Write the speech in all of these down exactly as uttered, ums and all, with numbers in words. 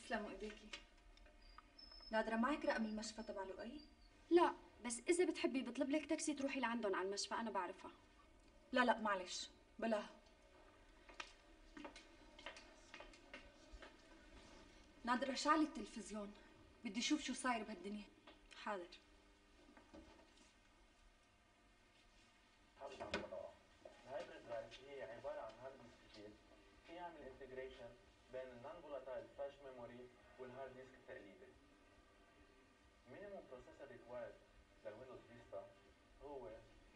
يسلموا ايديكي. نادرة معك رقم المشفى تبع لؤي؟ لا، بس إذا بتحبي بطلب لك تاكسي تروحي لعندهم على المشفى، أنا بعرفها. لا لا معلش بلاها. نادرة شعلي التلفزيون، بدي اشوف شو صاير بهالدنيا. حاضر. الهايبريد درايف هي عباره عن هارد ديسك جديد في يعمل انتجريشن بين النون فولاتايل فلاش ميموري والهارد ديسك التقليدي. مينيموم بروسيسور ريكوايرد للويندوز فيستا هو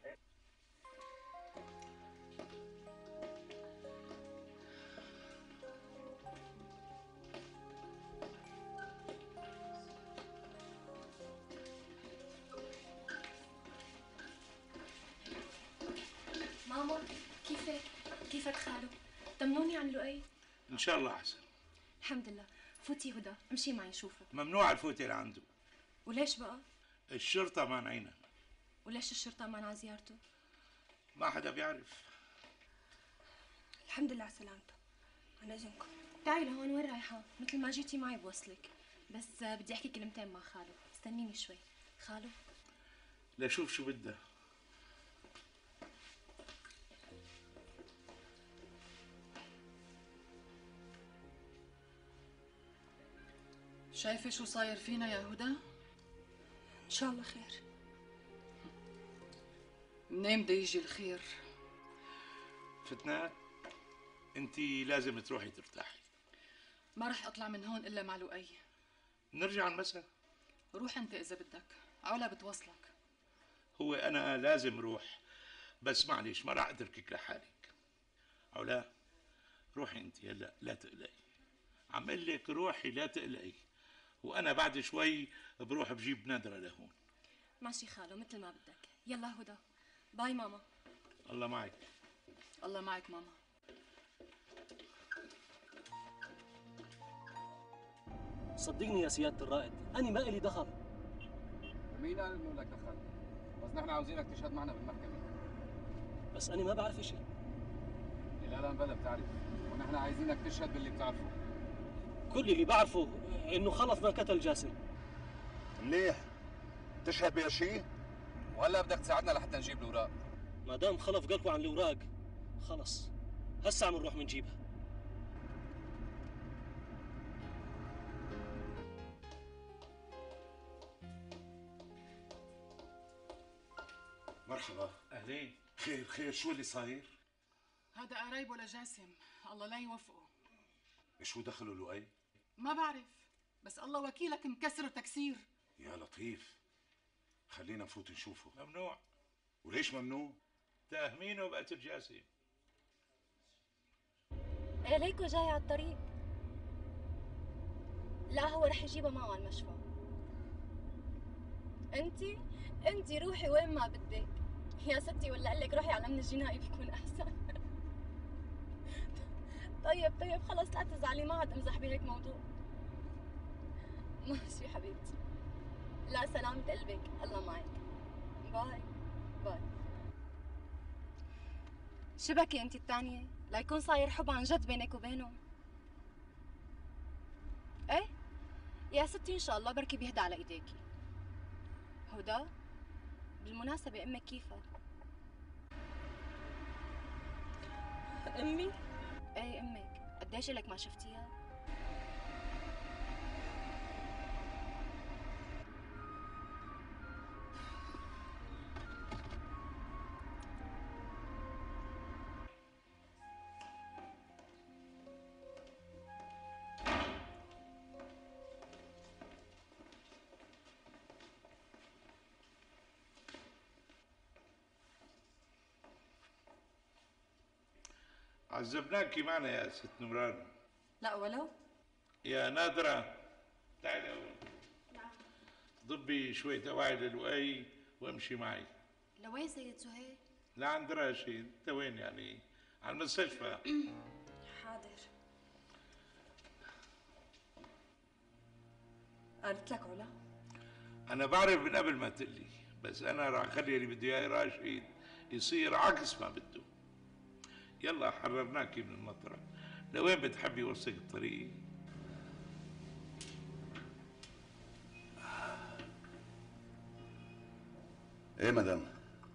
ماما كيفك؟ كيفك خالو؟ طمنوني عن لؤي. ان شاء الله احسن. الحمد لله. فوتي هدى، امشي معي شوفه. ممنوع الفوتة لعنده. وليش بقى؟ الشرطة مانعينا. وليش الشرطة مانعة زيارته؟ ما حدا بيعرف. الحمد لله على سلامته. عن اذنكم. تعي لهون. وين رايحة؟ مثل ما جيتي معي بوصلك، بس بدي احكي كلمتين مع خالو، استنيني شوي. خالو لشوف شو بدها. شايفة شو صاير فينا يا هدى؟ ان شاء الله خير. منين بده يجي الخير؟ فتنات انت لازم تروحي ترتاحي. ما رح اطلع من هون الا مع لؤي. نرجع المساء. روح انت اذا بدك، علا بتوصلك. هو انا لازم روح، بس معلش ما راح اتركك لحالك. علا روحي انت هلا، لا تقلقي. عم اقول لك روحي لا تقلقي، وانا بعد شوي بروح بجيب نادرة لهون. ماشي خالو، مثل ما بدك. يلا هدى، باي ماما. الله معك. الله معك ماما. صدقني يا سيادة الرائد، أنا ما إلي دخل. ومين قال إنه لك دخل؟ بس نحن عاوزينك تشهد معنا بالمحكمة. بس أنا ما بعرف شيء. لا لا بلا بتعرف، ونحن عايزينك تشهد باللي بتعرفه. كل اللي بعرفه إنه خلف ما قتل جاسم. منيح، تشهد بهالشيء؟ وهلا بدك تساعدنا لحتى نجيب الأوراق. ما دام خلف قلبه عن الأوراق، خلص هسا عم نروح منجيبها. مرحبا. اهلين. خير خير، شو اللي صاير؟ هذا قرايبه لجاسم، الله لا يوفقه. شو دخلوا لؤي؟ ما بعرف، بس الله وكيلك مكسر تكسير. يا لطيف، خلينا نفوت نشوفه. ممنوع. وليش ممنوع؟ تأهمينه بقتل جاسم. ايه ليكو جاي على الطريق؟ لا هو رح يجيبها معه على المشفى. انتي انتي روحي وين ما بدك يا ستي، ولا اقول لك روحي على الامن الجنائي بيكون احسن. طيب طيب خلص لا تزعلي، ما عاد امزح بهيك موضوع. ماشي حبيبتي. لا سلامة قلبك، الله معك. باي باي. شبكي انت الثانية؟ لا يكون صاير حب عن جد بينك وبينه. ايه يا ستي ان شاء الله بركي بيهدى على ايديكي. هدى بالمناسبة امك كيفها؟ امي؟ ايه امك، قديش لك ما شفتيها؟ عذبناكي معنا يا ست نوران. لا ولو. يا نادرة تعالي أول. نعم. ضبي شوية أواعي للؤي وامشي معي. لوين سيد سهيل؟ لعند راشد. انت وين يعني؟ على المستشفى. حاضر. قالت لك علا؟ أنا بعرف من قبل ما تقلي، بس أنا راح أخلي اللي بده إياه راشد يصير عكس ما بده. يلا حررناكي من المطرح، لوين بتحبي وصلك الطريق؟ ايه مدام،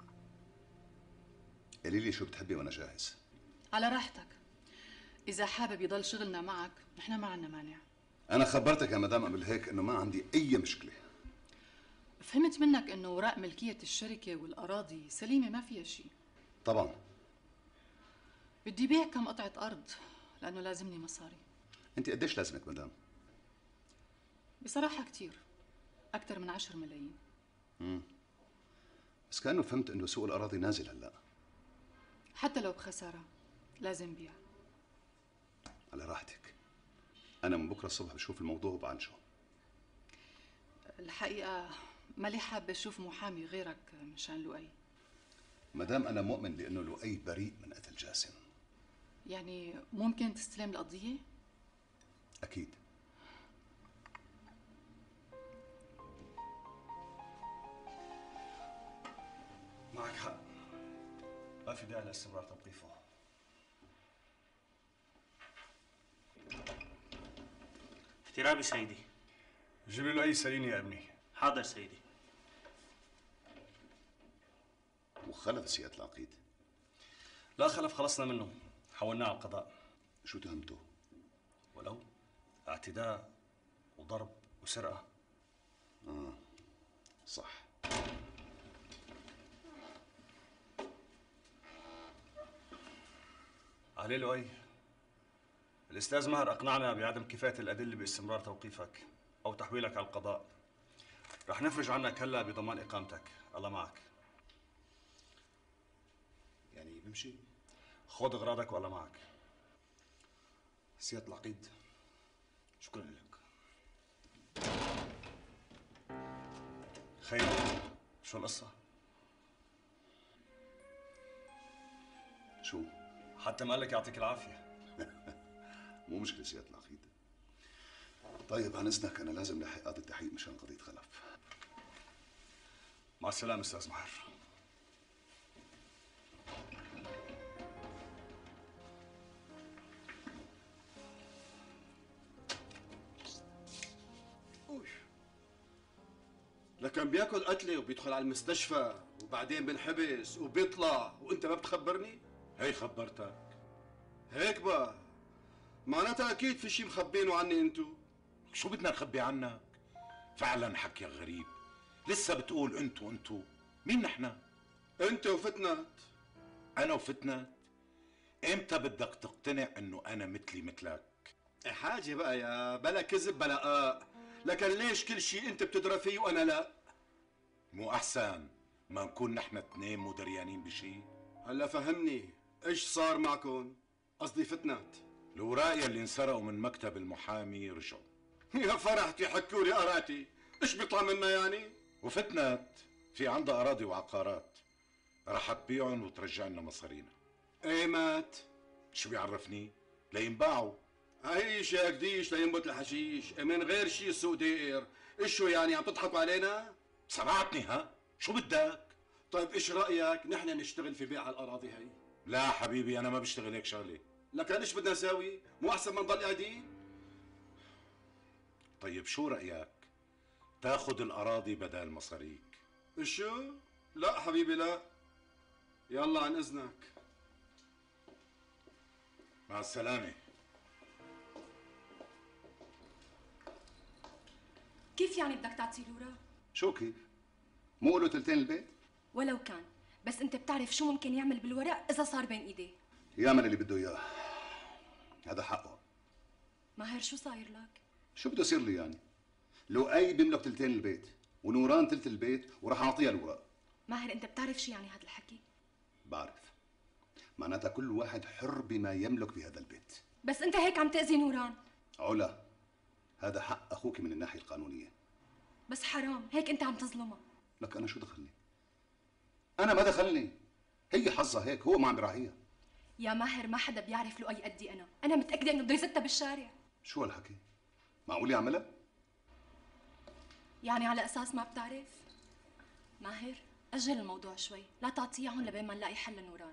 قولي لي شو بتحبي وانا جاهز. على راحتك. إذا حابب يضل شغلنا معك نحن ما عنا مانع. انا خبرتك يا مدام قبل هيك انه ما عندي اي مشكله. فهمت منك انه اوراق ملكية الشركة والاراضي سليمة ما فيها شيء. طبعا. بدي بيع كم قطعة ارض لانه لازمني مصاري. انت قديش لازمك مدام؟ بصراحة كتير، اكثر من عشر ملايين. امم بس كأنه فهمت انه سوق الاراضي نازل هلا. حتى لو بخسارة لازم بيع. على راحتك، انا من بكره الصبح بشوف الموضوع وبعنشه. الحقيقة مالي حابة اشوف محامي غيرك مشان لؤي. مدام انا مؤمن بانه لؤي بريء من قتل جاسم. يعني ممكن تستلم القضية؟ اكيد. معك حق، ما في داعي لاستمرار توقيفه. احترامي سيدي. جيب له اي سليني يا ابني. حاضر سيدي. وخلف سيادة العقيد؟ لا خلف، خلصنا منه، حولناه على القضاء. شو تهمته؟ ولو اعتداء وضرب وسرقة. اه صح. علي لؤي، الأستاذ ماهر أقنعنا بعدم كفاية الأدلة باستمرار توقيفك أو تحويلك على القضاء. رح نفرج عنك هلا بضمان إقامتك، الله معك. يعني بمشي؟ خذ أغراضك والله معك. سيادة العقيد شكرا لك. خير، شو القصة؟ شو؟ حتى ما قال لك يعطيك العافية. مو مشكلة سيادة العقيد. طيب عن إذنك أنا لازم لحق قاضي التحقيق مشان قضية خلف. مع السلامة أستاذ ماهر. لكن بياكل قتلة وبيدخل على المستشفى وبعدين بنحبس وبيطلع وانت ما بتخبرني؟ هي خبرتك. هيك بقى معناتها اكيد في شيء مخبينه عني انتو. شو بدنا نخبي عنك؟ فعلا حكي غريب. لسه بتقول انتو انتو، مين نحن؟ انت وفتنات. انا وفتنات؟ امتى بدك تقتنع انه انا مثلي مثلك؟ حاجة بقى يا بلا كذب بلا آه. لكن ليش كل شيء انت بتدرى فيه وانا لا؟ مو احسن ما نكون نحن اثنين مو دريانين بشيء؟ هلا فهمني ايش صار معكم؟ قصدي فتنات. الوراق يلي انسرقوا من مكتب المحامي رجعوا. يا فرحتي حكوا لي قراتي، ايش بيطلع منها يعني؟ وفتنات في عندها اراضي وعقارات، رح تبيعهم وترجع لنا مصارينا. ايمت؟ شو بيعرفني؟ لينباعوا. عيش يا قديش لينبت الحشيش، من غير شي السوق دائر، ايشو يعني عم تضحكوا علينا؟ سمعتني ها؟ شو بدك؟ طيب ايش رأيك نحن نشتغل في بيع الأراضي هي؟ لا حبيبي أنا ما بشتغل هيك شغلة. لكن ايش بدنا نساوي؟ مو أحسن ما نضل قاعدين؟ طيب شو رأيك؟ تاخذ الأراضي بدل مصاريك. شو؟ لا حبيبي لا. يلا عن إذنك. مع السلامة. كيف يعني بدك تعطي الوراق؟ شو كيف؟ مو له تلتين البيت؟ ولو كان، بس انت بتعرف شو ممكن يعمل بالورق اذا صار بين ايديه. يعمل اللي بده اياه، هذا حقه. ماهر شو صاير لك؟ شو بده يصير لي يعني؟ لؤي بيملك تلتين البيت ونوران تلت البيت وراح اعطيها الوراق. ماهر انت بتعرف شو يعني هذا الحكي؟ بعرف، معناتها كل واحد حر بما يملك بهذا البيت. بس انت هيك عم تأذي نوران. علا، هذا حق اخوك من الناحية القانونية. بس حرام، هيك انت عم تظلمها. لك انا شو دخلني؟ انا ما دخلني، هي حظها هيك، هو ما عم براعيها. يا ماهر ما حدا بيعرف لؤي قدي انا، انا متأكدة انه بده يزتها بالشارع. شو هالحكي؟ معقول يعملها؟ يعني على اساس ما بتعرف؟ ماهر اجل الموضوع شوي، لا تعطيه هون لبين ما نلاقي حل لنوران.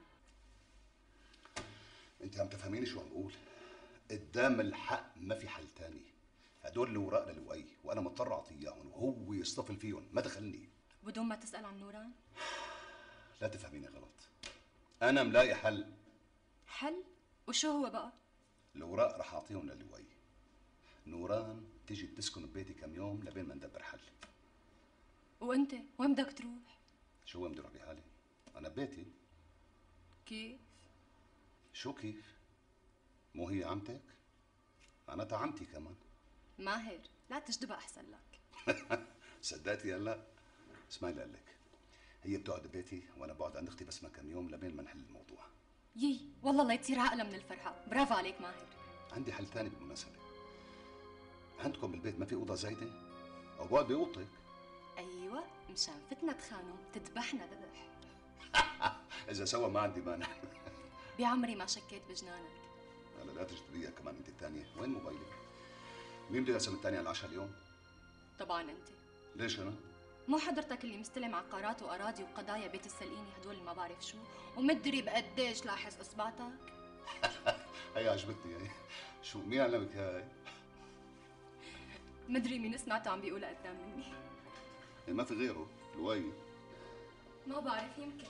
انت عم تفهميني شو عم بقول؟ قدام الحق ما في حل تاني. هدول الوراق للؤي وانا مضطر اعطيه اياهم وهو يصطفل فيهم، ما دخلني. وبدون ما تسأل عن نوران؟ لا تفهميني غلط، انا ملاقي حل. حل؟ وشو هو بقى؟ الاوراق رح اعطيهم للوي. نوران تيجي تسكن ببيتي كم يوم لبين ما ندبر حل. وانت وين بدك تروح؟ شو وين بدي اروح بحالي؟ انا ببيتي. كيف؟ شو كيف؟ مو هي عمتك؟ انا عمتي كمان. ماهر لا تجدبها احسن لك. صدقتي هلا؟ اسمعي لقلك، هي بتقعد ببيتي وانا بقعد عند اختي بس ما كم يوم لبين ما نحل الموضوع. يي والله الله يصير عقلة من الفرحة، برافو عليك ماهر. عندي حل ثاني بالمناسبة. عندكم بالبيت ما في أوضة زايدة؟ أو بقعد بأوضتك؟ ايوه مشان فتنا تخانم تذبحنا ذبح. إذا سوا ما عندي مانع. بعمري ما شكيت بجنانك. هلا لا تجدريها كمان أنت الثانية، وين موبايلك؟ مين بده يقسم الثانية على العشاء اليوم؟ طبعا انت. ليش أنا؟ مو حضرتك اللي مستلم عقارات واراضي وقضايا بيت السلقيني هدول اللي ما بعرف شو، ومدري بقديش لاحظ اصبعتك؟ هي عجبتني هي. شو مين علمك هاي؟ مدري مين سمعته عم بيقولها قدام مني. ما في غيره، لؤي. ما بعرف يمكن.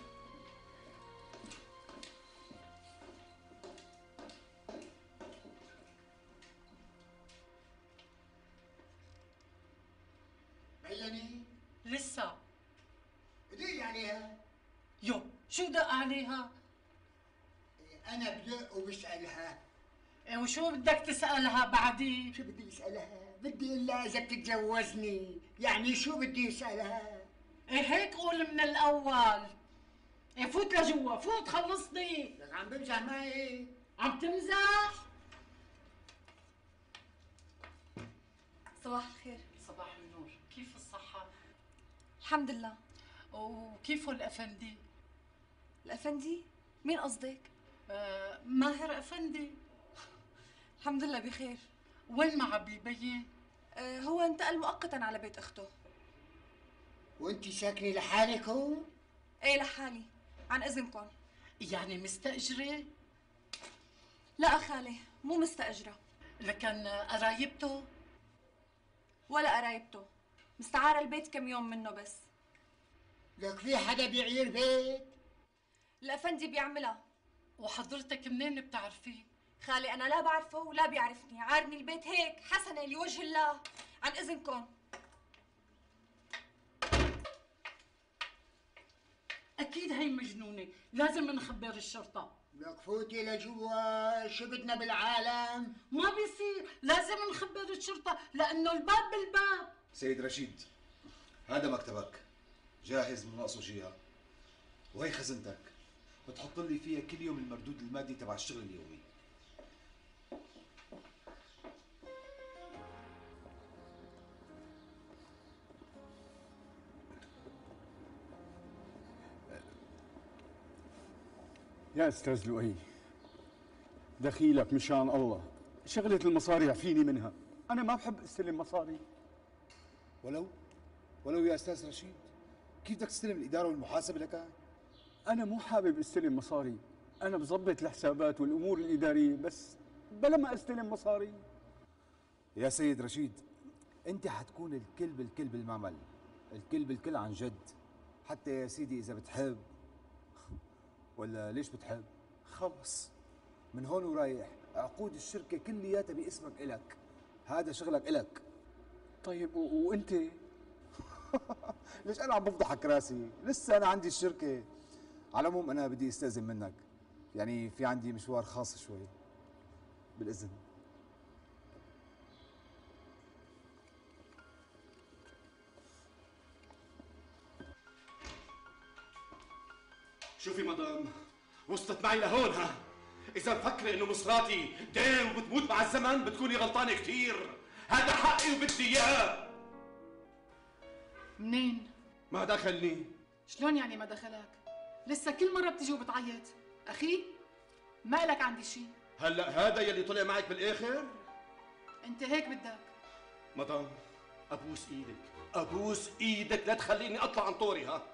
بيني؟ لسه. دق عليها. يو شو دق عليها؟ أنا بدق وبسألها. إيه وشو بدك تسألها بعدين؟ شو بدي أسألها؟ بدي أقول لها إذا بتتجوزني، يعني شو بدي أسألها؟ إيه هيك قول من الأول. إيه فوت لجوا، فوت خلصني. لك عم بمزح معي؟ عم تمزح؟ صباح الخير. صباح النور، كيف الصحة؟ الحمد لله. وكيفه الأفندي؟ الأفندي؟ مين قصدك؟ آه ماهر أفندي. الحمد لله بخير. وين مع بيبين؟ آه هو انتقل مؤقتا على بيت أخته. وأنت ساكنة لحالك هون؟ ايه لحالي، عن إذنكم. يعني مستأجرة؟ لا خالي، مو مستأجرة. لكن قرايبته؟ ولا قرايبته، مستعارة البيت كم يوم منه بس. لك في حدا بيعير بيت؟ الأفندي بيعملها. وحضرتك منين بتعرفيه؟ خالي أنا لا بعرفه ولا بيعرفني، عارني البيت هيك حسنة لوجه الله. عن إذنكم. أكيد هي مجنونة، لازم نخبر الشرطة. لك فوتي لجوا، شو بدنا بالعالم؟ ما بيصير، لازم نخبر الشرطة لأنه الباب بالباب. سيد رشيد، هذا مكتبك، جاهز من ناقصه جهة، وهي خزنتك، بتحط لي فيها كل يوم المردود المادي تبع الشغل اليومي. يا استاذ لؤي، دخيلك مشان الله، شغلة المصاري اعفيني منها، أنا ما بحب استلم مصاري. ولو ولو يا استاذ رشيد، كيف بدك تستلم الإدارة والمحاسبة لك؟ أنا مو حابب استلم مصاري، أنا بظبط الحسابات والأمور الإدارية بس بلا ما استلم مصاري. يا سيد رشيد، أنت حتكون الكل بالكل بالمعمل، الكل بالكل عن جد، حتى يا سيدي إذا بتحب ولا ليش بتحب؟ خلص من هون ورايح عقود الشركة كلياتها باسمك إلك، هذا شغلك إلك. طيب و... وأنت؟ ليش أنا عم بفضحك راسي؟ لسه أنا عندي الشركة. على العموم أنا بدي أستأذن منك، يعني في عندي مشوار خاص شوي، بالإذن. شوفي مدام، وصلت معي لهون ها، إذا مفكرة إنه مصراتي دين وبتموت مع الزمن بتكوني غلطانة كثير، هذا حقي وبدي إياه. منين؟ ما دخلني. شلون يعني ما دخلك؟ لسه كل مرة بتيجي وبتعيط، أخي ما إلك عندي شيء. هلا هذا يلي طلع معك بالآخر؟ أنت هيك بدك. مدام أبوس إيدك، أبوس إيدك لا تخليني أطلع عن طوري ها.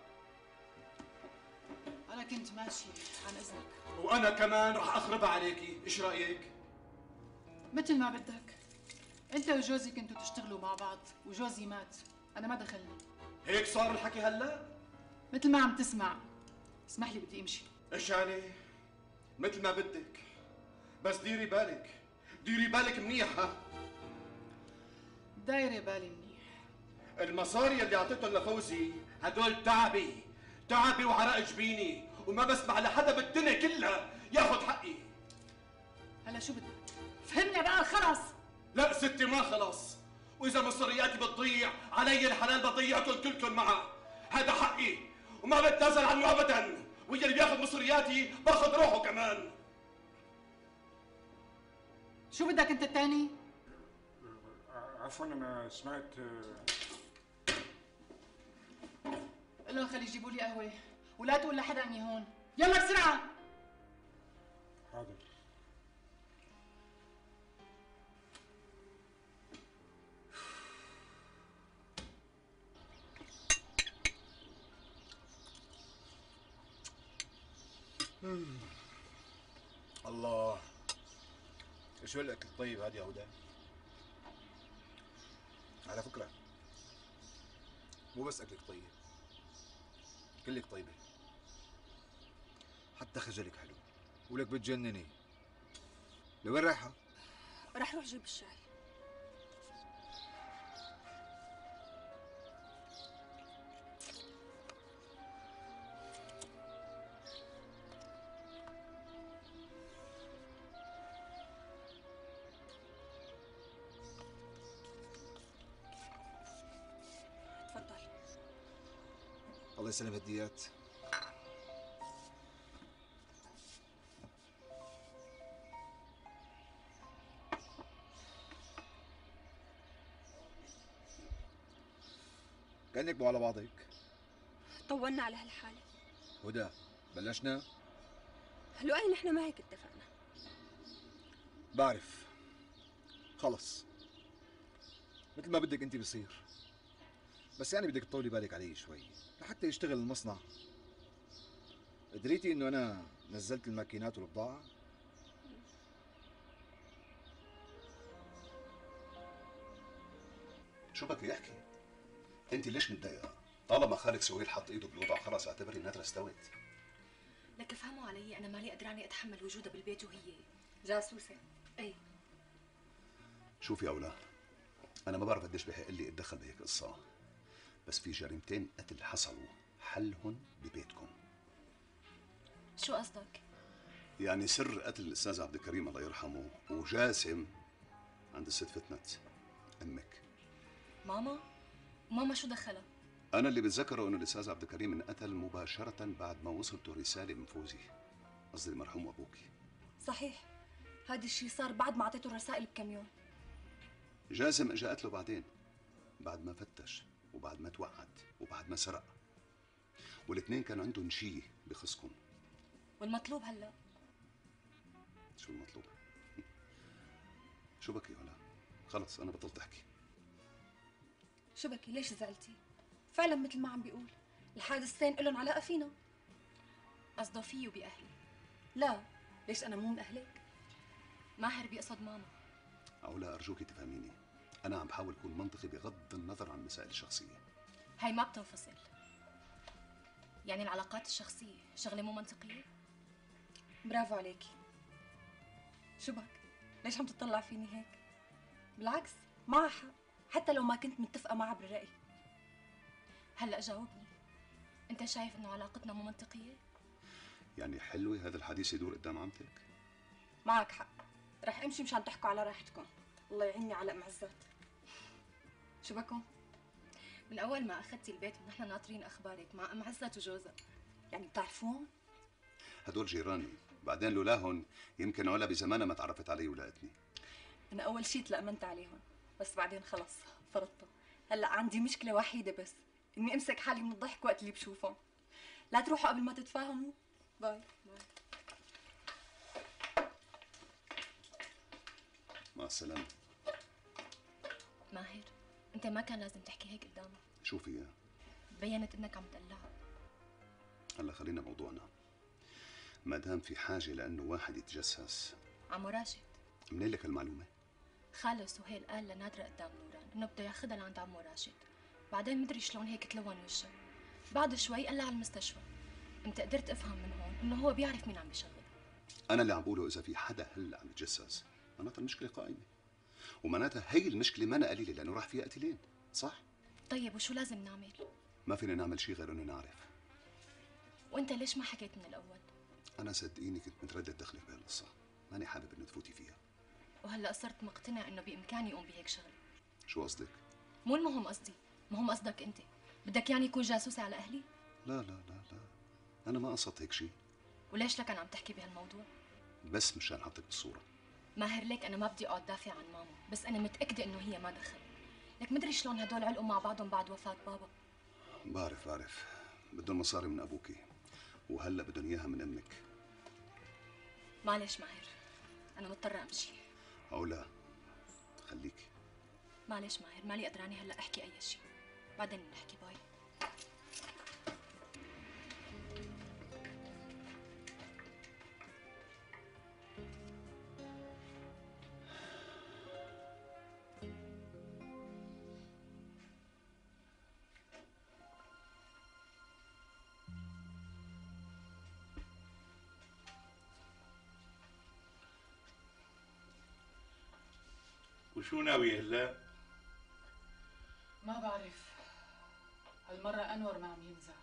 أنا كنت ماشي عن إذنك. وأنا كمان رح أخربها عليكي، إيش رأيك؟ مثل ما بدك. أنت وجوزي كنتوا تشتغلوا مع بعض وجوزي مات، أنا ما دخلني. هيك صار الحكي هلا؟ مثل ما عم تسمع. اسمح لي بدي امشي. ايش يعني؟ مثل ما بدك، بس ديري بالك، ديري بالك منيح. ها دايره بالي منيح. المصاري اللي اعطيتهم لفوزي هدول تعبي تعبي وعرق جبيني، وما بسمع لحدا بالدنيا كلها ياخذ حقي. هلا شو بدك؟ فهمني بقى خلص. لا ستي ما خلص، واذا مصرياتي بتضيع علي الحلال بضيعكم كلكم معه. هذا حقي وما بتنازل عنه ابدا، واللي بياخذ مصرياتي باخذ روحه كمان. شو بدك انت الثاني؟ عفوا انا سمعت. قل لهم خلي يجيبوا لي قهوه ولا تقول لحدا اني هون. يلا بسرعه. حاضر. الله، شو الاكل الطيب هذا يا هدى؟ على فكره مو بس اكلك طيب، كلك طيبه، حتى خجلك حلو، ولك بتجنني. لوين رايحه؟ رح روح جيب الشاي. تفضل. الله يسلم هديات. كأنك مو على بعضك. طولنا على هالحالة. هدى بلشنا؟ لؤي نحن ما هيك اتفقنا. بعرف، خلص مثل ما بدك انت بصير، بس يعني بدك تطولي بالك علي شوي لحتى يشتغل المصنع. قدريتي انه انا نزلت الماكينات والبضاعة؟ شو بك يحكي؟ انت ليش متضايقه؟ طالما خالك سهيل حط ايده بالوضع خلص اعتبري النادرة استوت. لك افهموا علي، انا مالي قدرانه اتحمل وجودها بالبيت وهي جاسوسه. اي شوفي اولا، انا ما بعرف قديش بحق لي اتدخل بهيك قصه، بس في جريمتين قتل حصلوا حلهم ببيتكم. شو قصدك؟ يعني سر قتل الاستاذ عبد الكريم الله يرحمه وجاسم عند الست فتنت امك. ماما؟ ماما شو دخلها؟ انا اللي بتذكره انه الاستاذ عبد الكريم انقتل مباشره بعد ما وصلته رساله من فوزي، قصدي المرحوم ابوكي. صحيح، هذا الشيء صار بعد ما اعطيته الرسائل بكم يوم. جاسم اجى قتله بعدين، بعد ما فتش وبعد ما توعد وبعد ما سرق، والاثنين كان عندهم شيء بخصكم. والمطلوب هلا؟ شو المطلوب؟ شو بكي هلا؟ خلص انا بطلت احكي. شو بكي؟ ليش زعلتي؟ فعلا مثل ما عم بيقول الحادثتين لهم علاقه فينا. قصده فيي وبأهلي. لا، ليش انا مو من اهلك؟ ماهر بيقصد ماما. علا ارجوكي تفهميني، انا عم بحاول اكون منطقي بغض النظر عن المسائل الشخصيه. هاي ما بتنفصل. يعني العلاقات الشخصيه شغله مو منطقيه؟ برافو عليكي. شو بك؟ ليش عم تطلع فيني هيك؟ بالعكس معها حق، حتى لو ما كنت متفقه معها بالرأي. هلا جاوبني، انت شايف انه علاقتنا مو منطقيه؟ يعني حلوه هذا الحديث يدور قدام عمتك؟ معك حق، رح امشي مشان تحكوا على راحتكم. الله يعيني على ام عزات. شو بكم؟ من اول ما اخذتي البيت ونحن ناطرين اخبارك مع ام عزات وجوزها. يعني بتعرفون؟ هدول جيراني، بعدين لولاهن يمكن علا بزمانها ما تعرفت علي ولقتني. انا اول شيء تلأمنت عليهم، بس بعدين خلص فرطت. هلا عندي مشكله وحيده بس، اني امسك حالي من الضحك وقت اللي بشوفهم. لا تروحوا قبل ما تتفاهموا. باي باي. مع السلامه. ماهر، انت ما كان لازم تحكي هيك قدامه. شو فيها؟ بينت انك عم تقلعها. هلا خلينا موضوعنا. ما دام في حاجه لانه واحد يتجسس. عمو راشد. منين لك هالمعلومه؟ خاله سهيل قال لنادرة قدام نوران انه بده ياخذها لعند عمو راشد، بعدين مدري شلون هيك تلون وشه. بعد شوي قال على المستشفى. انت قدرت افهم من هون انه هو بيعرف مين عم بيشغل. انا اللي عم بقوله اذا في حدا هلا عم يتجسس معناتها المشكله قائمه، ومعناتها هي المشكله ما قليله لانه راح فيها قتيلين، صح؟ طيب وشو لازم نعمل؟ ما فينا نعمل شيء غير انه نعرف. وانت ليش ما حكيت من الاول؟ انا صدقيني كنت متردد دخلك بهالقصه، ماني حابب انه تفوتي فيها. وهلا صرت مقتنع انه بامكاني اقوم بهيك شغله. شو قصدك؟ مو المهم قصدي، مهم قصدك انت. بدك يعني يكون جاسوسي على اهلي؟ لا لا لا لا، انا ما قصدت هيك شيء. وليش لكن عم تحكي بهالموضوع؟ بس مشان احطك بالصوره. ماهر ليك انا ما بدي اقعد دافع عن ماما، بس انا متاكده انه هي ما دخل. لك مدري شلون هدول علقوا مع بعضهم بعد وفاه بابا. بعرف بعرف، بدهم مصاري من ابوكي وهلا بدهم اياها من امك. معلش ماهر، انا مضطره امشي. او لا خليكي. معلش ماهر، مالي قدراني هلا احكي اي شيء، بعدين بنحكي. باي. وشو ناوي هلا؟ ما بعرف، هالمرة أنور ما عم يمزح.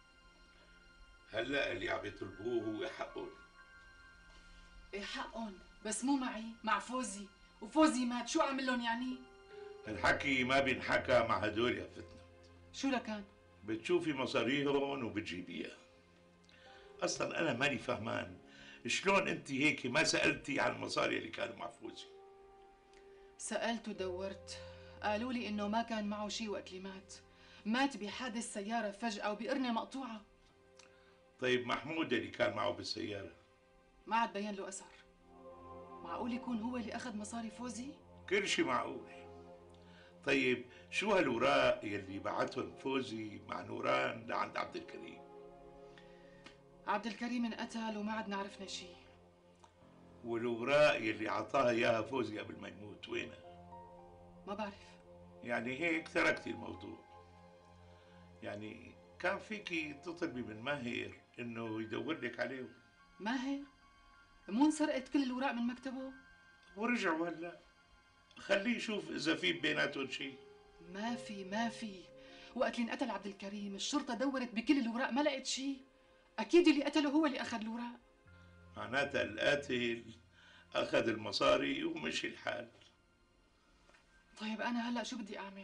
هلا اللي عم يطلبوه هو حقهم. ايه حقهم، بس مو معي، مع فوزي، وفوزي مات، شو أعمل لهم يعني؟ الحكي ما بينحكى مع هدول يا فتنة. شو لكان؟ بتشوفي مصاريهم وبتجيبيها. اصلا انا ماني فهمان شلون انت هيك ما سالتي عن المصاري اللي كانوا مع فوزي. سألت ودورت، قالوا لي إنه ما كان معه شيء وقت اللي مات، مات بحادث سيارة فجأة وبقرنة مقطوعة. طيب محمود اللي كان معه بالسيارة؟ ما عاد بين له أثر. معقول يكون هو اللي أخذ مصاري فوزي؟ كل شيء معقول. طيب شو هالوراق يلي بعتهم فوزي مع نوران لعند عبد الكريم؟ عبد الكريم انقتل وما عدنا عرفنا شيء. والوراق يلي عطاها اياها فوزي قبل ما يموت وينها؟ ما بعرف. يعني هيك تركتي الموضوع. يعني كان فيكي تطلبي من ماهر انه يدور لك عليهم. ماهر؟ مو انسرقت كل الوراق من مكتبه؟ ورجعوا هلا. خليه يشوف اذا في بيناتهم شيء. ما في ما في، وقت اللي انقتل عبد الكريم الشرطة دورت بكل الوراق ما لقت شيء. أكيد اللي قتله هو اللي أخذ الوراق. معناتها القاتل أخذ المصاري ومشي الحال. طيب أنا هلأ شو بدي أعمل؟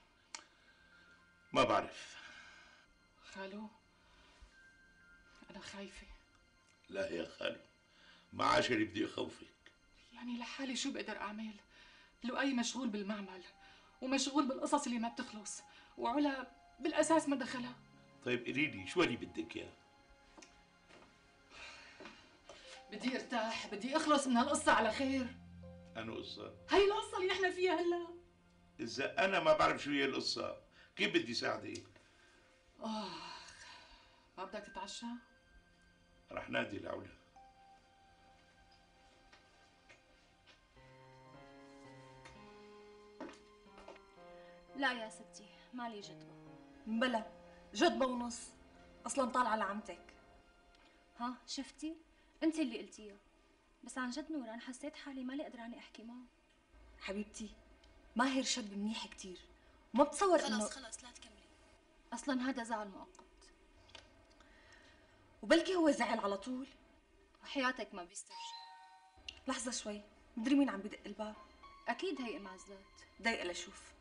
ما بعرف. خالو أنا خايفة. لا يا خالو، ما عاش اللي بدي يخوفك. يعني لحالي شو بقدر أعمل؟ لؤي مشغول بالمعمل ومشغول بالقصص اللي ما بتخلص، وعلا بالأساس ما دخلها. طيب قولي لي شو اللي بدك إياه؟ بدي ارتاح، بدي اخلص من هالقصة على خير. أنا قصة؟ هي القصة اللي احنا فيها هلا. إذا أنا ما بعرف شو هي القصة، كيف بدي ساعدك؟ آه ما بدك تتعشى؟ رح نادي العلا. لا يا ستي، مالي جدوى. بلا جدبة ونص، أصلا طالعة لعمتك. ها شفتي؟ انت اللي قلتيها. بس عن جد نوران حسيت حالي مالي قدراني احكي معه. حبيبتي ماهر شاب منيح كتير، وما بتصور خلص انه خلص لا تكملي. اصلا هذا زعل مؤقت، وبلكي هو زعل على طول. وحياتك ما بيسترجع. لحظة شوي، مدري مين عم بدق الباب. اكيد هي ام عزات. دقيقة لشوف.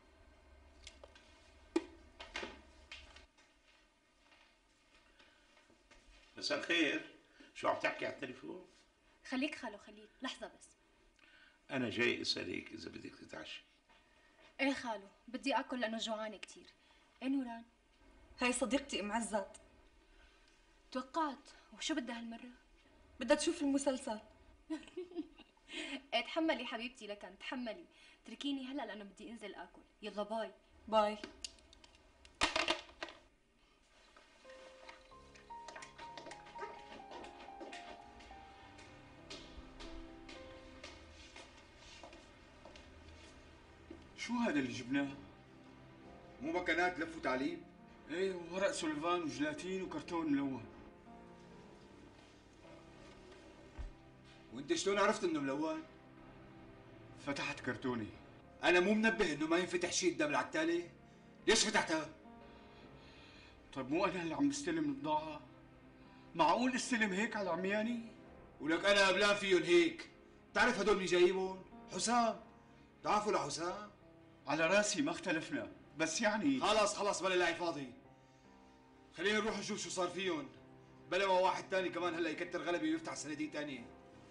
مساء الخير، شو عم تحكي على التليفون؟ خليك خالو خليك، لحظة بس. أنا جاي أسألك إذا بدك تتعشي. ايه خالو، بدي آكل لأنه جوعانة كتير. ايه نوران؟ هاي صديقتي ام عزات. توقعت، وشو بدها هالمرة؟ بدها تشوف المسلسل. ايه تحملي حبيبتي لكن تحملي، تركيني هلا لأنه بدي انزل آكل، يلا باي. باي. شو هذا اللي جبناه؟ مو مكانات لف وتعليم؟ ايه، وورق سلفان وجلاتين وكرتون ملون. وانت شلون عرفت انه ملون؟ فتحت كرتوني. انا مو منبه انه ما ينفتح شيء قدام العتاله؟ ليش فتحتها؟ طيب مو انا اللي عم بستلم البضاعة؟ معقول استلم هيك على عمياني؟ ولك انا قبلان فيهم هيك. بتعرف هدول مين جايبهم؟ حسام. تعرفوا لحسام؟ على راسي، ما اختلفنا، بس يعني خلص خلص بلا لعب فاضي. خلينا نروح نشوف شو صار فيهم، بلا ما واحد تاني كمان هلا يكتر غلبي ويفتح صناديق تانية.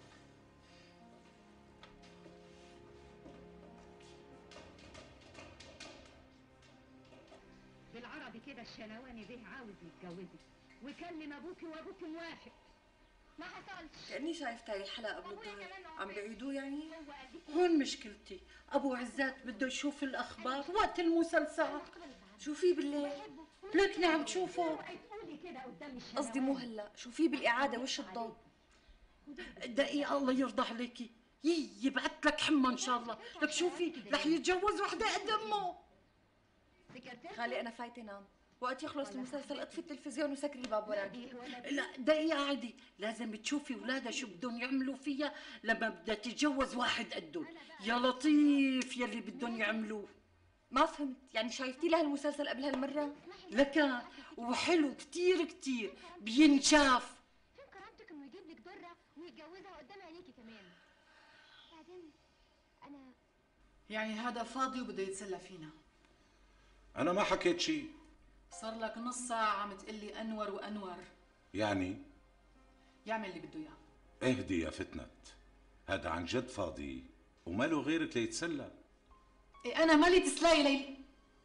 بالعربي كده الشنواني به عاوز يتجوزك وكلم ابوكي وابوكي موافق. ما حصلش. كأني شايفة هاي الحلقة قبل الظهر، عم بعيدوه يعني؟ هون مشكلتي، ابو عزات بده يشوف الاخبار وقت المسلسل. شوفيه بالليل. لكني عم تشوفه. قصدي مو هلا، شوفيه بالإعادة وش الضوء. دقيقة الله يرضى عليكي، يي يبعت لك حمى ان شاء الله، لك شوفي رح يتجوز وحدة قد امه. خالي أنا فايتة نام، وقت يخلص المسلسل اطفي التلفزيون وسكري الباب وراكي. لا دقيقة عادي، لازم تشوفي ولادها شو بدهم يعملوا فيها لما بدها تتجوز واحد قدهم. يا لطيف يلي بدهم يعملوه. ما فهمت، يعني شايفتي لها المسلسل قبل هالمرة؟ لك وحلو كتير كتير، بينشاف. فين كرامتك انه يجيب لك ضرة ويتجوزها قدام عينيكي كمان؟ بعدين انا يعني هذا فاضي وبده يتسلى فينا. انا ما حكيت شيء. صار لك نص ساعة عم تقلي انور وانور. يعني يعمل اللي بده اياه. اهدي يا فتنت، هذا عن جد فاضي وما له غيرك ليتسلى. إيه انا مالي تسلاي ليلي.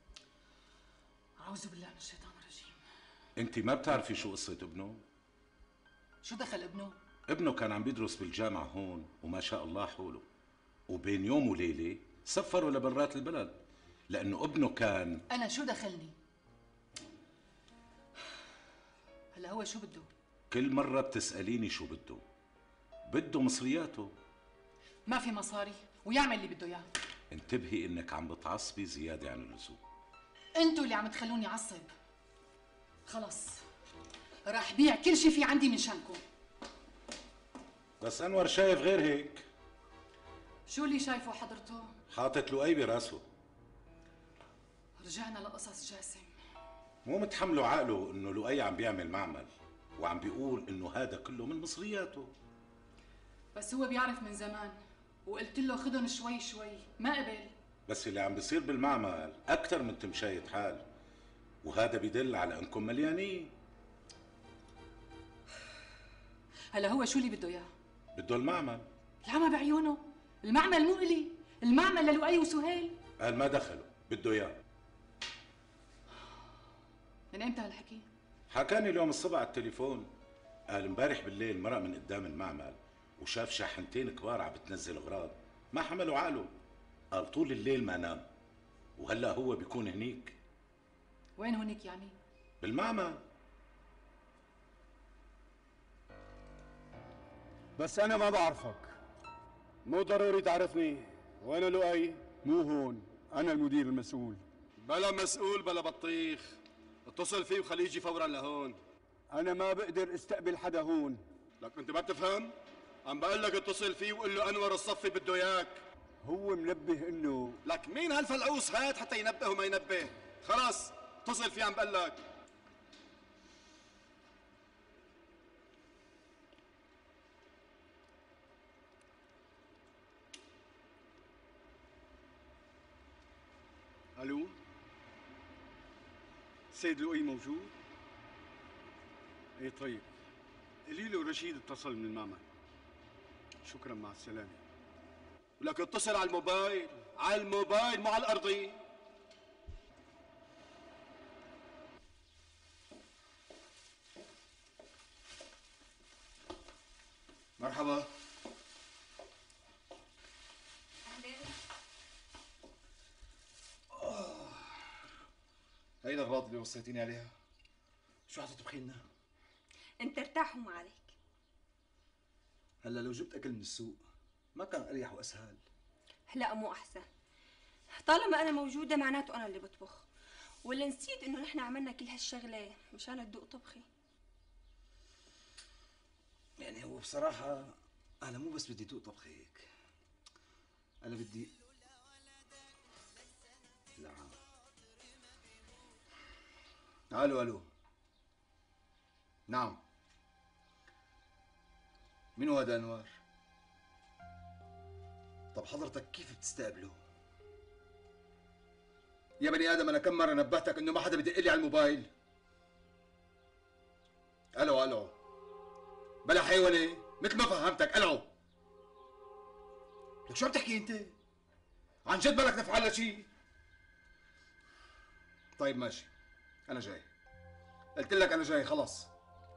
اعوذ بالله من الشيطان الرجيم. انت ما بتعرفي شو قصة ابنه؟ شو دخل ابنه؟ ابنه كان عم بيدرس بالجامعة هون وما شاء الله حوله، وبين يوم وليلة سفروا لبرات البلد لأنه ابنه كان. أنا شو دخلني؟ هلا هو شو بده؟ كل مرة بتسأليني شو بده. بده مصرياته. ما في مصاري ويعمل اللي بده إياه. انتبهي إنك عم بتعصبي زيادة عن اللزوم. أنتوا اللي عم تخلوني أعصب. خلص راح بيع كل شي في عندي من شانكم. بس أنور شايف غير هيك. شو اللي شايفه حضرته؟ حاطط لؤي براسه. رجعنا لقصص جاسم. مو متحمله عقله إنه لؤي عم بيعمل معمل وعم بيقول إنه هذا كله من مصرياته. بس هو بيعرف من زمان وقلت له خدهم شوي شوي، ما قبل. بس اللي عم بيصير بالمعمل أكثر من تمشاية حال، وهذا بدل على إنكم مليانين. هلا هو شو اللي بده إياه؟ بده المعمل. العمى بعيونه، المعمل مو إلي، المعمل للؤي وسهيل. قال ما دخله، بده إياه. من إمتى هالحكي؟ حكاني اليوم الصبح على التليفون، قال امبارح بالليل مرق من قدام المعمل وشاف شاحنتين كبار عم بتنزل اغراض، ما حملوا عقله، قال طول الليل ما نام، وهلا هو بيكون هنيك. وين هونيك يعني؟ بالمعمل. بس أنا ما بعرفك. مو ضروري تعرفني. وين لؤي؟ مو هون، أنا المدير المسؤول. بلا مسؤول بلا بطيخ، اتصل فيه وخليه يجي فورا لهون. أنا ما بقدر استقبل حدا هون. لك أنت ما بتفهم؟ عم بقول لك اتصل فيه وقول له أنور الصفي بده إياك. هو منبه إنه. لك مين هالفلعوس هاد حتى ينبه وما ينبه؟ خلاص اتصل فيه عم بقول لك. الو، سيد لؤي موجود؟ ايه طيب، قولي له رشيد اتصل من المعمل. شكرا، مع السلامة. ولك اتصل على الموبايل، على الموبايل مو على الأرضي. مرحبا. هي الأغراض اللي وصيتيني عليها. شو حتطبخي لنا؟ انت ارتاح وما عليك. هلا لو جبت أكل من السوق ما كان أريح وأسهل؟ لا مو أحسن. طالما أنا موجودة معناته أنا اللي بطبخ، ولا نسيت انه نحن عملنا كل هالشغله مشان تدوق طبخي؟ يعني هو بصراحة أنا مو بس بدي دوق طبخ هيك، أنا بدي نعم. ألو ألو نعم، مين هو هذا أنوار؟ طب حضرتك كيف بتستقبله؟ يا بني آدم أنا كم مرة نبهتك إنه ما حدا بدق لي على الموبايل؟ ألو ألو بلا حيوانة مثل ما فهمتك. ألو لك شو عم تحكي أنت؟ عن جد بالك نفعل شيء؟ طيب ماشي أنا جاي، قلت لك أنا جاي خلص.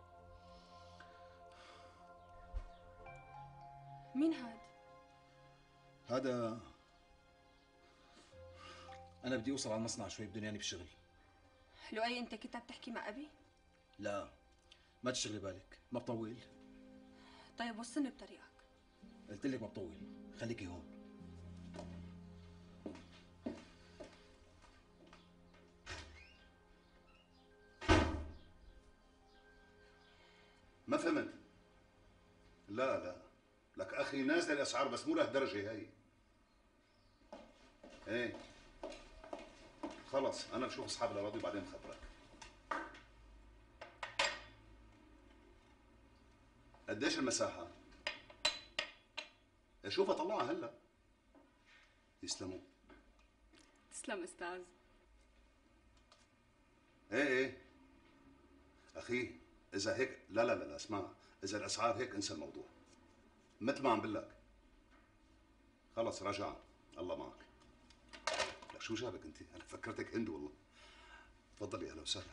مين هاد؟ هذا أنا بدي أوصل على المصنع شوي بدهم ياني بالشغل. لؤي انت كنت عم تحكي مع ابي؟ لا ما تشغلي بالك، ما بطول. طيب وصلني بطريقك. قلت لك ما بطول، خليكي هون. ما فهمت. لا لا لك اخي نازله الاسعار بس مو لهالدرجه هي. ايه خلص انا بشوف اصحاب الاراضي وبعدين بخبرك. قديش المساحه؟ شوفها طلعها هلا. يسلموا. تسلم استاذ. ايه ايه اخي اذا هيك لا لا لا اسمع، اذا الاسعار هيك انسى الموضوع مثل ما عم بقول لك. خلص رجع الله معك. لك شو جابك انت؟ انا فكرتك هند والله. تفضلي اهلا وسهلا.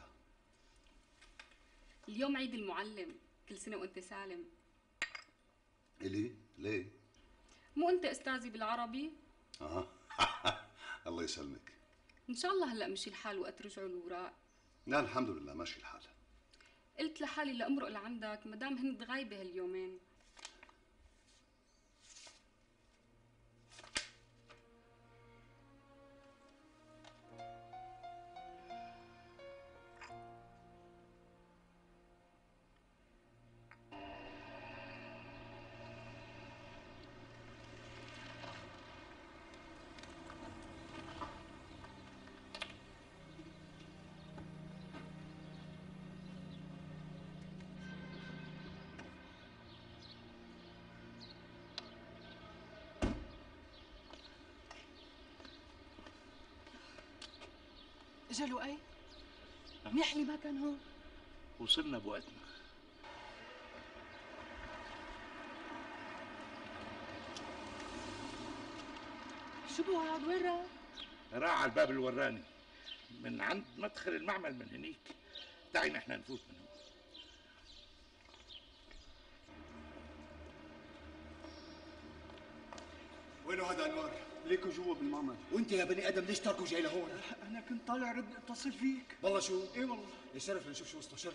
اليوم عيد المعلم، كل سنه وانت سالم. الي ليه؟ مو انت استاذي بالعربي؟ اها الله يسلمك. ان شاء الله هلا مشي الحال وقت رجعوا الاوراق. لا الحمد لله ماشي الحال. قلت لحالي لامرق لعندك مدام هند غايبه هاليومين. اجا لؤي؟ منيح اللي ما كان هون. وصلنا بوقتنا. شو بو هاد؟ وين راح؟ راح على الباب الوراني من عند مدخل المعمل من هنيك. تعي نحن نفوت من هون. وينه هذا انوار؟ ليكوا جوا بالمعمل. وانت يا بني ادم ليش تركوا جاي لهون؟ انا كنت طالع رد اتصل فيك. والله شو؟ ايه والله. يا شرف لنشوف شو وسطه. شرف.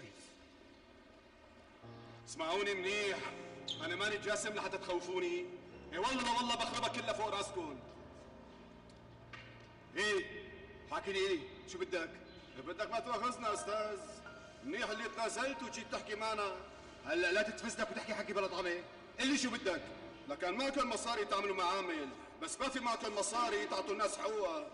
اسمعوني منيح، انا ماني جاسم لحتى تخوفوني. اي والله لا والله بخربها كلها فوق راسكم. ايه حاكي لي ايه؟ شو بدك؟ بدك ما تاخذنا استاذ. منيح اللي تنازلت وجيت تحكي معنا. هلا لا تتفزلك وتحكي حكي بلا طعمه. قل لي شو بدك؟ لكان معكم مصاري تعملوا معامل، بس ما في معكم مصاري تعطوا الناس حقوقها.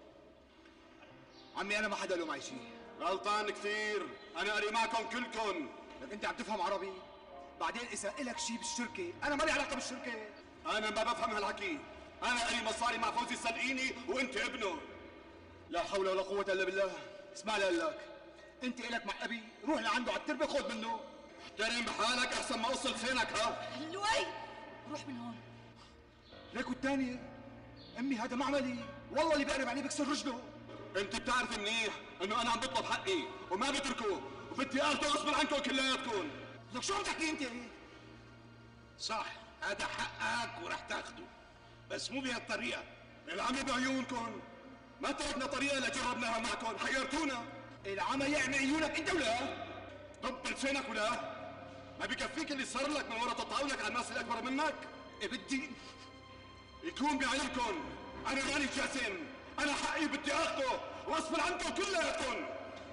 عمي انا ما حدا له معي شيء. غلطان كثير، انا قاري معكم كلكم. لك انت عم تفهم عربي؟ بعدين اذا الك شيء بالشركه، انا ما لي علاقه بالشركه. انا ما بفهم هالحكي، انا قاري مصاري مع فوزي السلقيني وانت ابنه. لا حول ولا قوه الا بالله. اسمع لي لك، انت الك مع ابي، روح لعنده على التربه خذ منه. احترم حالك احسن ما اوصل خينك. ها لؤي روح من هون. ليك والثانيه امي هذا معملي، والله اللي بقرب عليه بكسر رجله. انت بتعرف منيح انه انا عم بطلب حقي وما بتركه، وبدي اخذه غصب عنكم كلياتكم. لك شو عم تحكي انت؟ صح هذا حقك وراح تاخده، بس مو بهالطريقه. العمى بعيونكم، ما تركنا طريقه لجربناها معكم، حيرتونا. العمى يعمي عيونك انت ولا؟ طب لسانك ولا؟ ما بكفيك اللي صار لك من ورا تطاولك على الناس اللي اكبر منك؟ بدي يكون بعلمكم انا ماني جاسم، انا حقي بدي اخده غصب عنكم كلياتكم.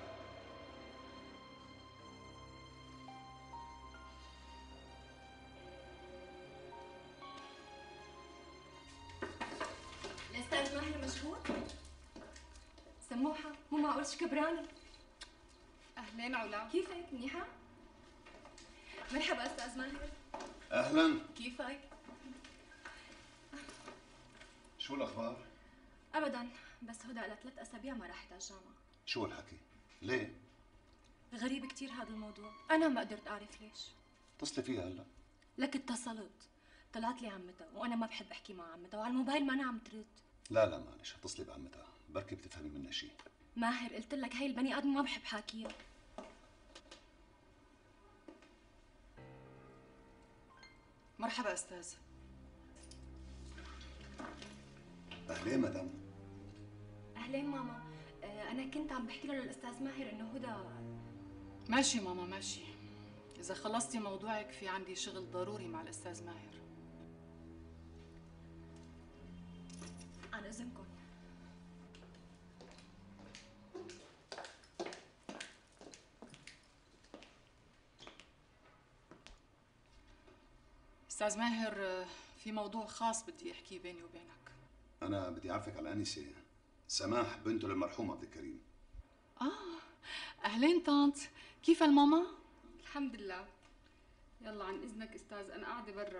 الاستاذ ماهر مشغول؟ سموحه مو معقول كبراني. اهلين علا، كيفك؟ منيحه؟ مرحبا استاذ ماهر. اهلا. كيفك؟ شو الاخبار؟ ابدا، بس هدى لها ثلاث اسابيع ما راحت على الجامعه. شو الحكي؟ ليه؟ غريب كثير هذا الموضوع، انا ما قدرت اعرف ليش. اتصلي فيها هلا. لك اتصلت، طلعت لي عمتها وانا ما بحب احكي مع عمتها، وعلى الموبايل ما انا عم ترد. لا لا معلش، اتصلي بعمتها، بركي بتفهمي منها شيء. ماهر قلت لك هي البني ادم ما بحب حاكيها. مرحبا استاذ. اهلين مدام. اهلين ماما. آه انا كنت عم بحكي له للاستاذ ماهر انه هدى. ماشي ماما ماشي، اذا خلصتي موضوعك في عندي شغل ضروري مع الاستاذ ماهر. عن اذنكم. استاذ ماهر، في موضوع خاص بدي احكيه بيني وبينك. انا بدي اعرفك على انسه سماح، بنته للمرحوم عبد الكريم. اه اهلين طنط، كيف الماما؟ الحمد لله. يلا عن اذنك استاذ، انا قاعده برا.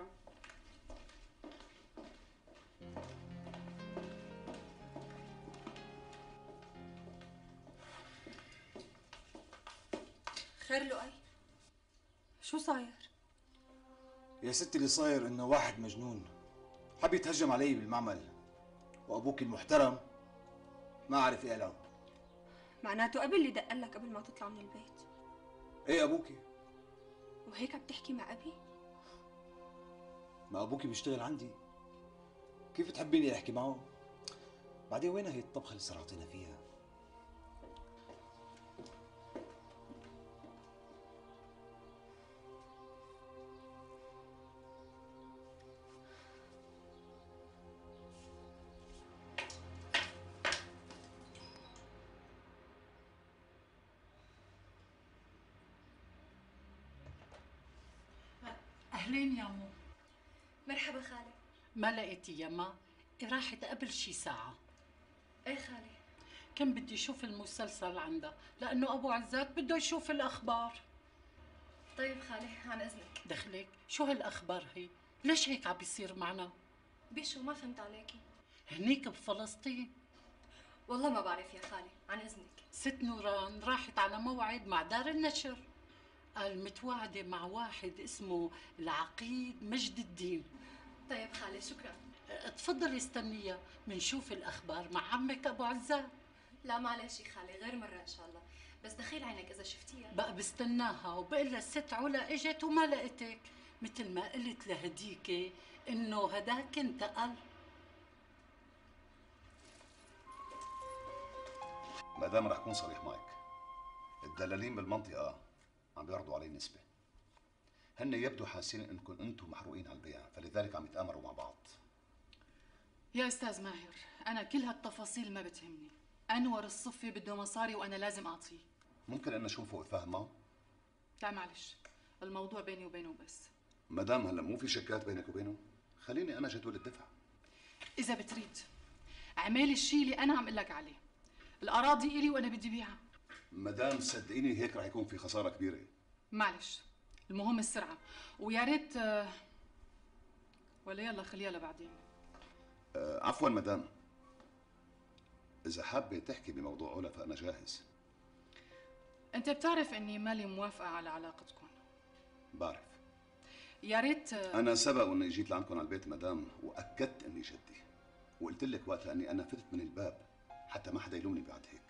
خير لؤي؟ شو صاير؟ يا ستي اللي صاير انه واحد مجنون حب يتهجم علي بالمعمل، وابوك المحترم ما عرف يقلعه. معناته ابي اللي دق لك قبل ما تطلع من البيت. ايه ابوكي. وهيك عم تحكي مع ابي؟ ما ابوكي بيشتغل عندي، كيف تحبيني احكي معه؟ بعدين وينها هي الطبخه اللي صرعتينا فيها؟ أهلين يا مو. مرحبا خالي. ما لقيتي يما؟ راحت قبل شي ساعة. ايه خالي. كان بدي اشوف المسلسل عندها لأنه أبو عزات بده يشوف الأخبار. طيب خالي عن إذنك. دخلك، شو هالأخبار هي؟ ليش هيك عم بيصير معنا؟ بشو ما فهمت عليكي؟ هنيك بفلسطين. والله ما بعرف يا خالي، عن إذنك. ست نوران راحت على موعد مع دار النشر، قال متواعدة مع واحد اسمه العقيد مجد الدين. طيب خالي شكرا. تفضلي استنيها منشوف الأخبار مع عمك أبو عزات. لا معلش يا خالي، غير مرة إن شاء الله، بس دخيل عينك إذا شفتيها. بقى بستناها وبقول لها الست علا إجت وما لقيتك، مثل ما قلت لهديكي إنه هداك انتقل. مدام رح اكون صريح معك، الدلالين بالمنطقة عم بيعرضوا علي نسبة. هن يبدو حاسين انكم انتم محروقين على البيع، فلذلك عم يتآمروا مع بعض. يا استاذ ماهر، انا كل هالتفاصيل ما بتهمني. انور الصفي بده مصاري وانا لازم اعطيه. ممكن ان اشوفه واتفاهم معه؟ لا معلش، الموضوع بيني وبينه بس. مدام هلا مو في شكات بينك وبينه، خليني انا جدول الدفع. اذا بتريد اعملي الشيء اللي انا عم اقول لك عليه. الاراضي الي وانا بدي بيعها. مدام صدقيني هيك رح يكون في خساره كبيره. معلش، المهم السرعه، ويا ريت ولا يلا خليها لبعدين. أه عفوا مدام، اذا حابه تحكي بموضوع علا فانا جاهز. انت بتعرف اني مالي موافقه على علاقتكم. بعرف. يا ريت انا سبق واني جيت لعندكم على البيت مدام، واكدت اني جدي، وقلت لك وقتها اني انا فتت من الباب حتى ما حدا يلومني بعد هيك.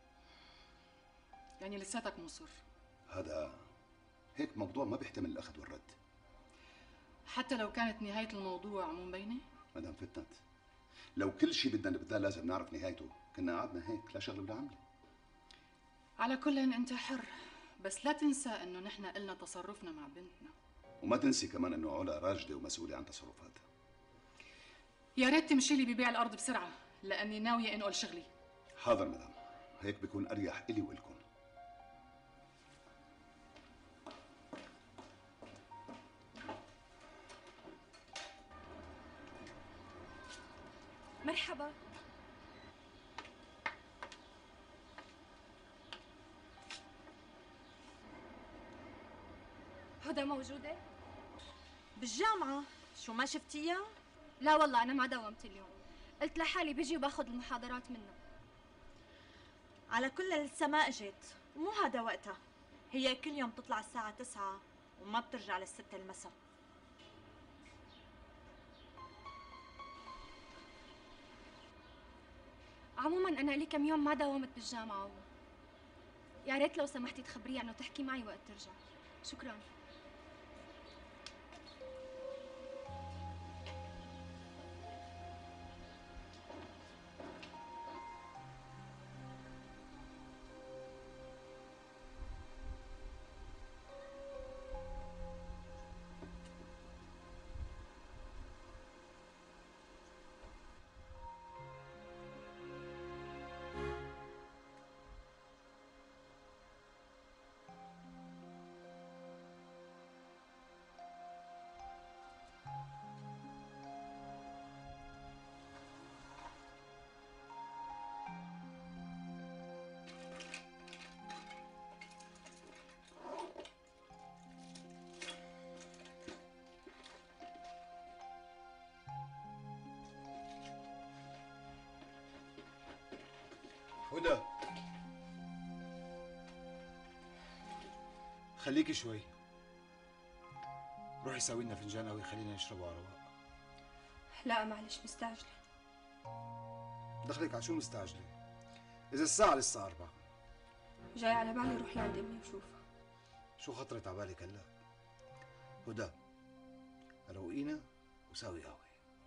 يعني لساتك مصر؟ هذا هيك موضوع ما بيحتمل الاخذ والرد. حتى لو كانت نهايه الموضوع مو مبينه؟ مدام فتنت، لو كل شيء بدنا نبدأ لازم نعرف نهايته، كنا قعدنا هيك لا شغله ولا عمله. على كل انت حر، بس لا تنسى انه نحن قلنا تصرفنا مع بنتنا. وما تنسي كمان انه علا راجده ومسؤوله عن تصرفاتها. يا ريت تمشي لي ببيع الارض بسرعه، لاني ناويه انقل شغلي. حاضر مدام، هيك بيكون اريح الي والكم. مرحبا. هدى موجودة؟ بالجامعة. شو ما شفتيها؟ لا والله أنا ما داومت اليوم، قلت لحالي بيجي وباخذ المحاضرات منها. على كل لسه ما اجت، ومو هذا وقتها. هي كل يوم تطلع الساعة تسعة وما بترجع للستة المساء. عموما أنا لي كم يوم ما داومت بالجامعة و... يا ريت لو سمحتي تخبريها إنه تحكي معي وقت ترجع. شكرا. هدى، خليكي شوي. روحي ساوي لنا فنجان قهوة خلينا نشربه على رواق. لا معلش مستعجلة. دخلك على شو مستعجلة؟ إذا الساعة لسه أربعة. جاي على بالي روح لعند أمي وشوفها. شو خطرت على بالك هلا؟ هدى، روقينا وساوي قهوة.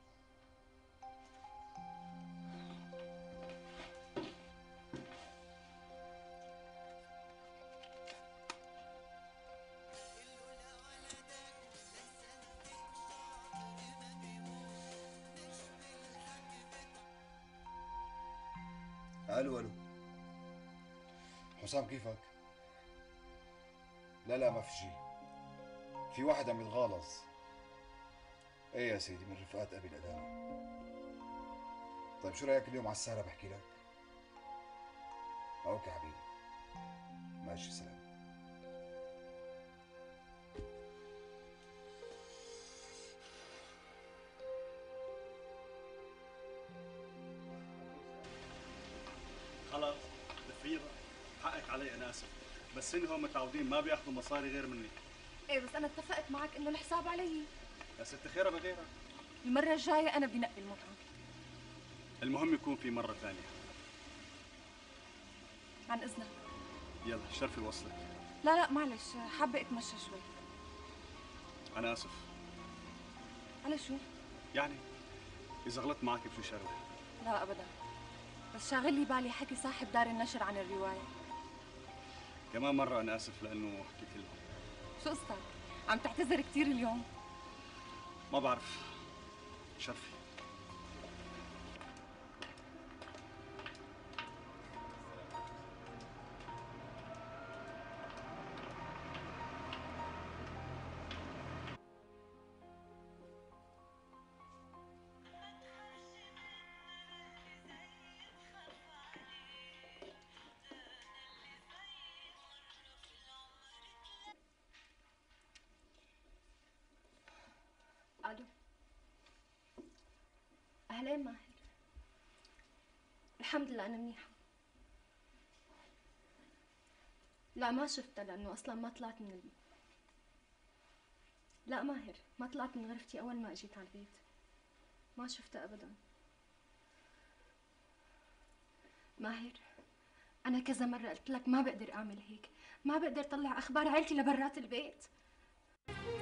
الو الو حسام، كيفك؟ لا لا ما في شيء، في واحد عم يتغالظ. ايه يا سيدي، من رفقات ابي القدامى. طيب شو رايك اليوم على السهره بحكي لك؟ اوكي حبيبي، ماشي، سلام. خلاص دفيرة، حقك علي، انا اسف، بس انهم متعودين ما بياخذوا مصاري غير مني. ايه بس انا اتفقت معك انه الحساب علي. يا ست خيرة بغيرها. المرة الجاية انا بدي نقي المطعم. المهم يكون في مرة ثانية. عن اذنك. يلا شرفي وصلك. لا لا معلش، حابة اتمشى شوي. انا اسف. على شو؟ يعني اذا غلطت معك بشي شغلة. لا ابدا، بس شاغل لي بالي حكي صاحب دار النشر عن الرواية. كمان مرة انا اسف لانه حكيت لهم. شو قصتك؟ عم تعتذر كثير اليوم؟ ما بعرف، شرفي. الو، اهلين ماهر. الحمد لله انا منيحة. لا ما شفتها لانه اصلا ما طلعت من البيت. لا ماهر، ما طلعت من غرفتي اول ما اجيت على البيت. ما شفتها ابدا. ماهر، انا كذا مرة قلت لك ما بقدر اعمل هيك، ما بقدر طلع اخبار عيلتي لبرات البيت.